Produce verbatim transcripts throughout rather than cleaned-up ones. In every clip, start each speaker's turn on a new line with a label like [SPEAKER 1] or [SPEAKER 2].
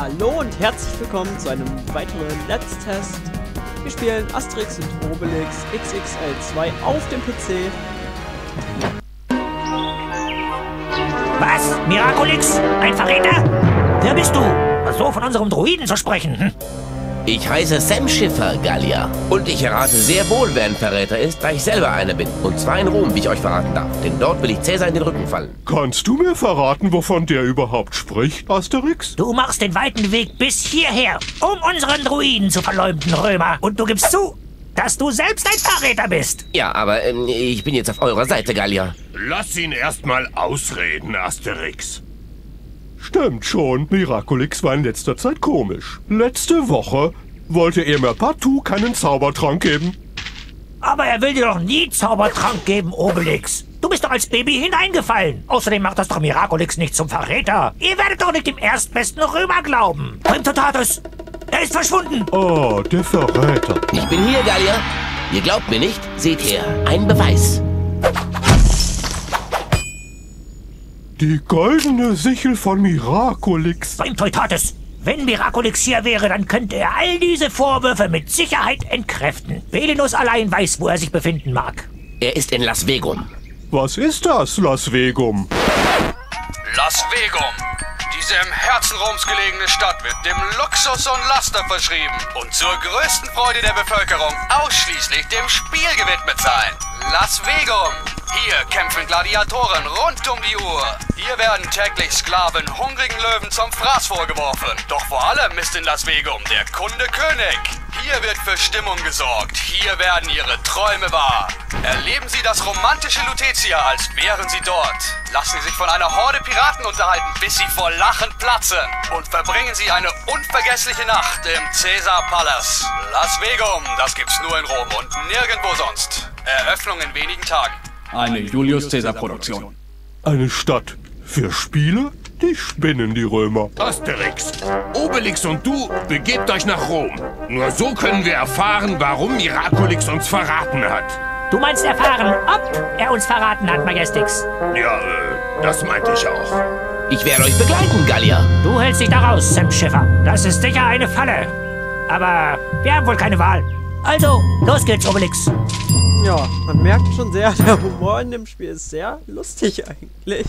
[SPEAKER 1] Hallo und herzlich willkommen zu einem weiteren Let's Test. Wir spielen Asterix und Obelix X X L zwei auf dem P C.
[SPEAKER 2] Was? Miraculix? Ein Verräter? Wer bist du? So von unserem Druiden zu sprechen, hm?
[SPEAKER 3] Ich heiße Sam Schiffer, Gallier. Und ich errate sehr wohl, wer ein Verräter ist, da ich selber einer bin. Und zwar in Rom, wie ich euch verraten darf. Denn dort will ich Cäsar in den Rücken fallen.
[SPEAKER 4] Kannst du mir verraten, wovon der überhaupt spricht, Asterix?
[SPEAKER 2] Du machst den weiten Weg bis hierher, um unseren Druiden zu verleumden, Römer. Und du gibst zu, dass du selbst ein Verräter bist.
[SPEAKER 3] Ja, aber ähm, ich bin jetzt auf eurer Seite, Gallier.
[SPEAKER 5] Lass ihn erstmal ausreden, Asterix.
[SPEAKER 4] Stimmt schon, Miraculix war in letzter Zeit komisch. Letzte Woche wollte er mir partout keinen Zaubertrank geben.
[SPEAKER 2] Aber er will dir doch nie Zaubertrank geben, Obelix. Du bist doch als Baby hineingefallen. Außerdem macht das doch Miraculix nicht zum Verräter. Ihr werdet doch nicht dem erstbesten Römer glauben. Primtotatus, er ist verschwunden.
[SPEAKER 4] Oh, der Verräter.
[SPEAKER 3] Ich bin hier, Gallier. Ihr glaubt mir nicht? Seht her, ein Beweis.
[SPEAKER 4] Die goldene Sichel von Miraculix.
[SPEAKER 2] Primtotatus, wenn Miraculix hier wäre, dann könnte er all diese Vorwürfe mit Sicherheit entkräften. Belinus allein weiß, wo er sich befinden mag.
[SPEAKER 3] Er ist in Las Vegum.
[SPEAKER 4] Was ist das, Las Vegum?
[SPEAKER 6] Las Vegum. Diese im Herzen Roms gelegene Stadt wird dem Luxus und Laster verschrieben und zur größten Freude der Bevölkerung ausschließlich dem Spiel gewidmet sein. Las Vegum. Hier kämpfen Gladiatoren rund um die Uhr. Hier werden täglich Sklaven hungrigen Löwen zum Fraß vorgeworfen. Doch vor allem ist in Las Vegum der Kunde König. Hier wird für Stimmung gesorgt. Hier werden ihre Träume wahr. Erleben Sie das romantische Lutetia, als wären Sie dort. Lassen Sie sich von einer Horde Piraten unterhalten, bis Sie vor Lachen platzen. Und verbringen Sie eine unvergessliche Nacht im Caesar-Palace. Las Vegum, das gibt's nur in Rom und nirgendwo sonst. Eröffnung in wenigen Tagen.
[SPEAKER 7] Eine Julius-Caesar-Produktion.
[SPEAKER 4] Eine Stadt für Spiele? Die spinnen, die Römer.
[SPEAKER 5] Asterix, Obelix und du begebt euch nach Rom. Nur so können wir erfahren, warum Miraculix uns verraten hat.
[SPEAKER 2] Du meinst erfahren, ob er uns verraten hat, Majestix.
[SPEAKER 5] Ja, äh, das meinte ich auch.
[SPEAKER 3] Ich werde euch begleiten, Gallier.
[SPEAKER 2] Du hältst dich da raus, Sam Schiffer. Das ist sicher eine Falle. Aber wir haben wohl keine Wahl. Also, los geht's, Obelix.
[SPEAKER 1] Ja, man merkt schon sehr, der Humor in dem Spiel ist sehr lustig eigentlich.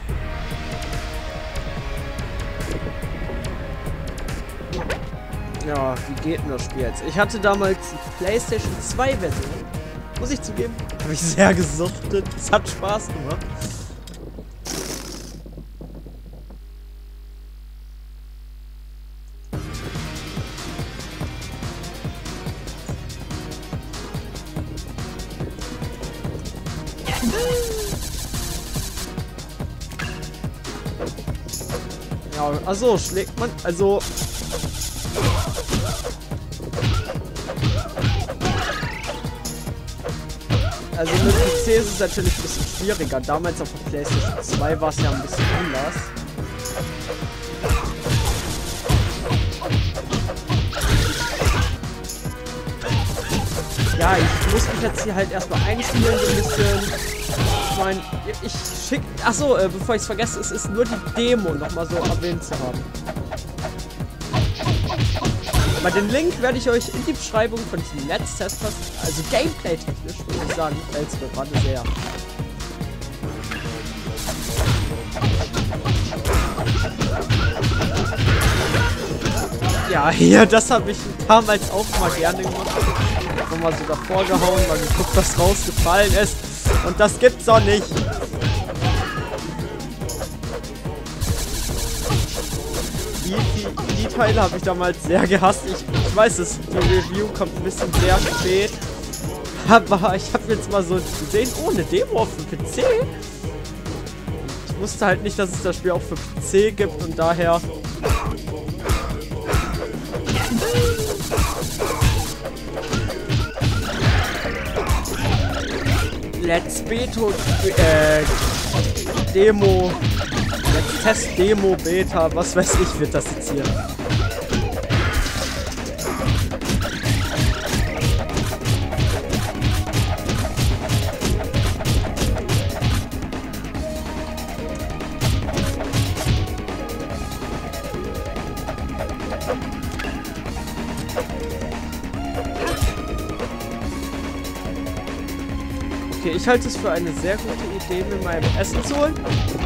[SPEAKER 1] Ja, wie geht denn das Spiel jetzt? Ich hatte damals die PlayStation zwei Version. Muss ich zugeben, habe ich sehr gesuchtet. Es hat Spaß gemacht. Ja, also schlägt man, also Also mit P C ist es natürlich ein bisschen schwieriger. Damals auf der PlayStation zwei war es ja ein bisschen anders. Ja, ich muss mich jetzt hier halt erstmal einspielen, so ein bisschen. Ich meine, ich schick. Achso, äh, bevor ich es vergesse, es ist nur die Demo nochmal so erwähnt zu haben. Aber den Link werde ich euch in die Beschreibung von diesem Let's Test, also gameplay-technisch, würde ich sagen, gefällt es mir gerade sehr. Ja, hier, das habe ich damals auch mal gerne gemacht. Nochmal so davor gehauen, mal geguckt, was rausgefallen ist. Und das gibt's doch nicht. Die, die, die Teile habe ich damals sehr gehasst. Ich, ich weiß es, die Review kommt ein bisschen sehr spät. Aber ich habe jetzt mal so gesehen, oh, eine Demo auf dem P C. Ich wusste halt nicht, dass es das Spiel auch für P C gibt und daher... Let's Beto, äh, Demo, Let's Test Demo, Beta, was weiß ich, wird das jetzt hier. Okay, ich halte es für eine sehr gute Idee, mir mein Essen zu holen.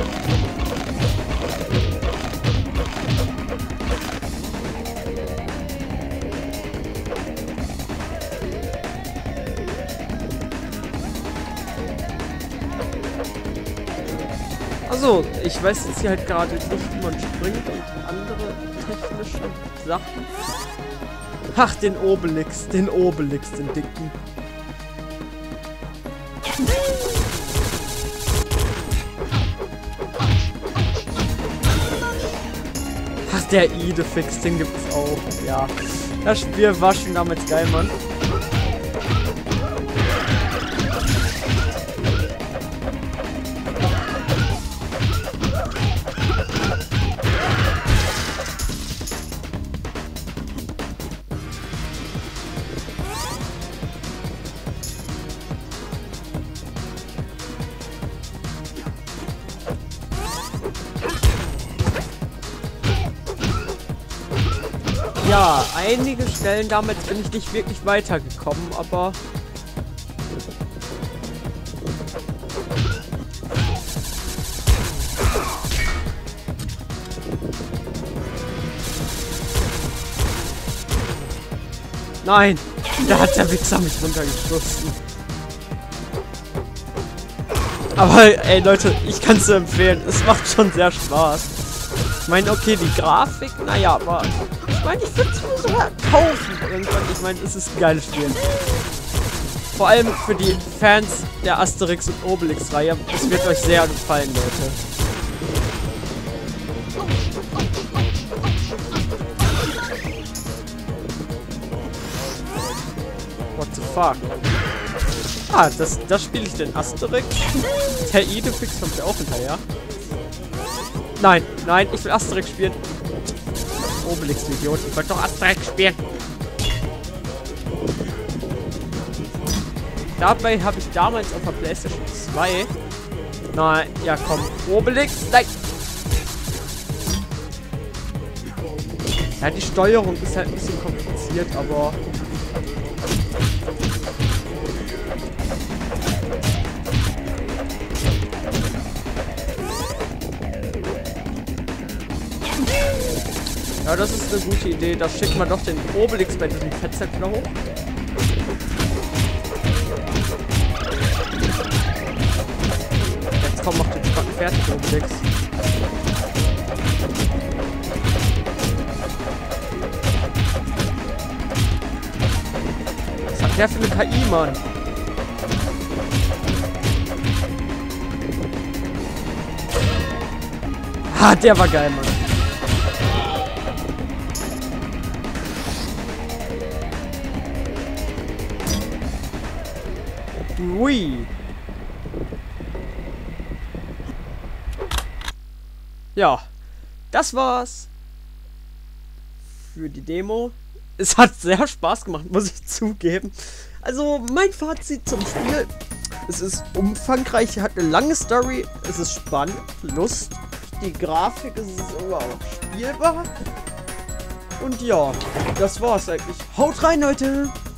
[SPEAKER 1] Also, ich weiß jetzt hier halt gerade nicht, wie man springt und andere technische Sachen. Ach, den Obelix, den Obelix, den dicken. Ach, der Idefix, den gibt's auch. Ja, das Spiel war schon damals geil, Mann. Ja, einige Stellen damals bin ich nicht wirklich weitergekommen, aber... Nein! Da hat der Wichser mich runtergeschossen. Aber ey Leute, ich kann es empfehlen. Es macht schon sehr Spaß. Ich meine, okay, die Grafik, naja, aber... Ich meine, ich würde es mir sogar kaufen irgendwann. Ich meine, es ist ein geiles Spiel. Vor allem für die Fans der Asterix und Obelix-Reihe. Es wird euch sehr gefallen, Leute. What the fuck? Ah, das, das spiele ich den Asterix. Der Idefix kommt ja auch hinterher. Nein, nein, ich will Asterix spielen. Obelix, Idiot. Ich wollte doch Asterix spielen. Dabei habe ich damals auf der PlayStation zwei... Nein, ja komm. Obelix, nein! Ja, die Steuerung ist halt ein bisschen kompliziert, aber... Ja, das ist eine gute Idee. Da schickt man doch den Obelix bei diesem Fettsäckler hoch. Jetzt komm, mach den Spacken fertig, Obelix. Was hat der für eine K I, Mann? Ah, der war geil, Mann. Ui. Ja, das war's für die Demo. Es hat sehr Spaß gemacht, muss ich zugeben. Also, mein Fazit zum Spiel. Es ist umfangreich, hat eine lange Story, es ist spannend, Lust, die Grafik ist sogar auch spielbar. Und ja, das war's eigentlich. Haut rein, Leute!